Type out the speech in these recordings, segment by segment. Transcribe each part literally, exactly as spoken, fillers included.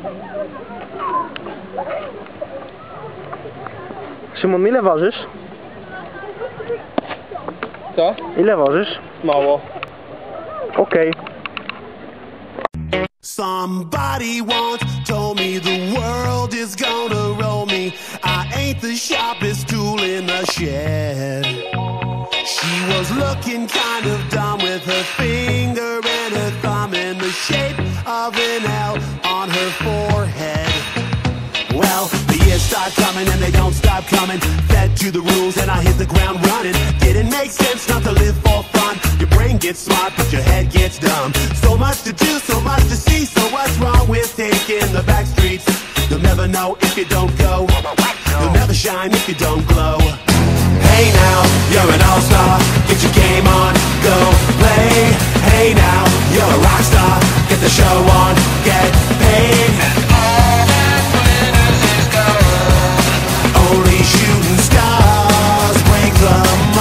Szymon, ile ważysz? Co? Ile ważysz? Mało. Okej. Somebody once told me the world is gonna roll me. I ain't the sharpest tool in the shed. She was looking kind of dumb with her finger and her thumb in the shape of an L on her forehead. Well, the years start coming and they don't stop coming. Fed to the rules and I hit the ground running. Didn't make sense not to live for fun. Your brain gets smart but your head gets dumb. So much to do, so much to see. So what's wrong with taking the back streets? You'll never know if you don't go. You'll never shine if you don't glow. Hey now, you're an all-star. Get your game on, go play. Hey now, you're a rock star. Get the show on, get paid. All that glitters is gold. Only shooting stars break the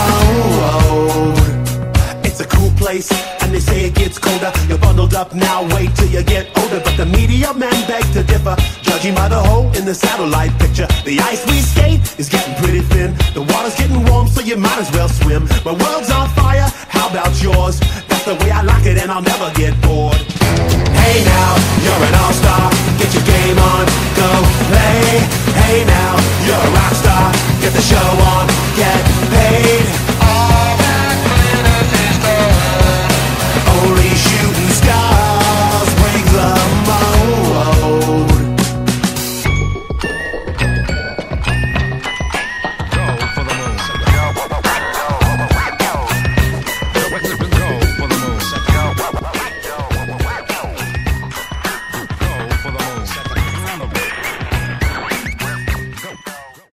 mold. It's a cool place, and they say it gets colder. You're bundled up now, wait till you get older. But the media men beg to differ, judging by the hole in the satellite picture. The ice we skate is getting pretty thin. The water's getting warm, so you might as well swim. My world's on fire, how about yours? That's the way I like it, and I'll never get bored. Hey now, you're an all-star. Get your game on, go play. Hey now, you're a rock star. Get the show on, get